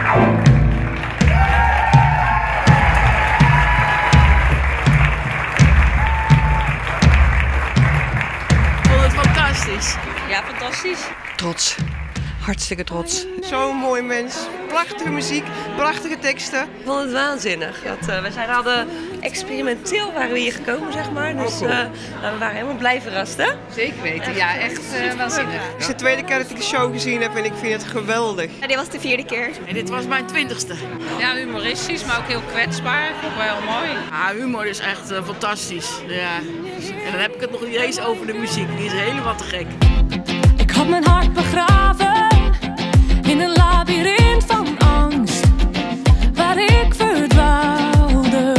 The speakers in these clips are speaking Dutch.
Fantastisch. Ja, fantastisch. Trots. Hartstikke trots. Zo'n mooi mens. Prachtige muziek, prachtige teksten. Ik vond het waanzinnig. We hadden experimenteel waren we hier gekomen, zeg maar. Dus we waren helemaal blij verrast, hè? Zeker weten, ja, echt waanzinnig. Het is de tweede keer dat ik de show gezien heb en ik vind het geweldig. Ja, dit was de 4e keer. En dit was mijn 20ste. Ja, humoristisch, maar ook heel kwetsbaar. Vond ik wel heel mooi. Ah, humor is echt fantastisch. Ja. En dan heb ik het nog niet eens over de muziek. Die is helemaal te gek. Ik had mijn hart begraven in een labyrint van angst, waar ik verdwaalde.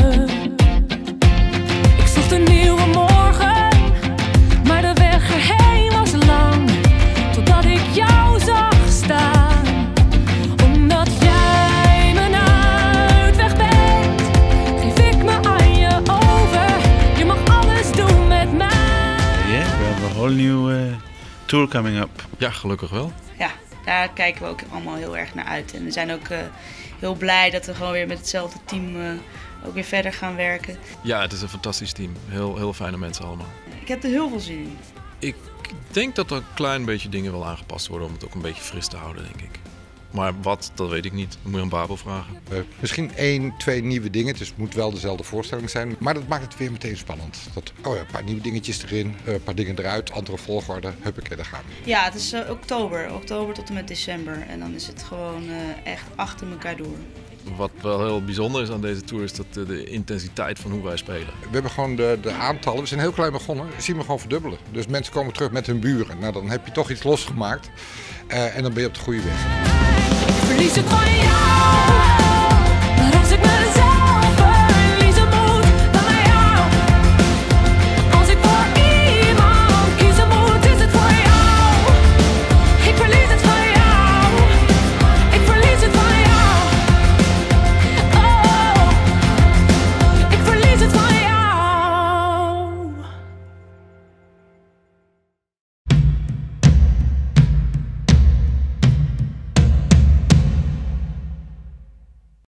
Ik zocht een nieuwe morgen, maar de weg erheen was lang, totdat ik jou zag staan. Omdat jij mijn uitweg bent, geef ik me aan je over. Je mag alles doen met mij. Yeah, we have a whole new tour coming up. Ja, gelukkig wel. Ja, daar kijken we ook allemaal heel erg naar uit. En we zijn ook heel blij dat we gewoon weer met hetzelfde team ook weer verder gaan werken. Ja, het is een fantastisch team. Heel fijne mensen allemaal. Ik heb er heel veel zin in. Ik denk dat er een klein beetje dingen wel aangepast worden om het ook een beetje fris te houden, denk ik. Maar wat, dat weet ik niet. Dat moet je aan Babel vragen. Misschien 1, 2 nieuwe dingen. Dus het moet wel dezelfde voorstelling zijn. Maar dat maakt het weer meteen spannend. Een paar nieuwe dingetjes erin, een paar dingen eruit, andere volgorde. Huppakee, daar gaan we. Ja, het is oktober. Oktober tot en met december. En dan is het gewoon echt achter elkaar door. Wat wel heel bijzonder is aan deze tour is dat de intensiteit van hoe wij spelen. We hebben gewoon de aantallen. We zijn heel klein begonnen. Zien we gewoon verdubbelen. Dus mensen komen terug met hun buren. Nou, dan heb je toch iets losgemaakt. En dan ben je op de goede weg. Verlies het van je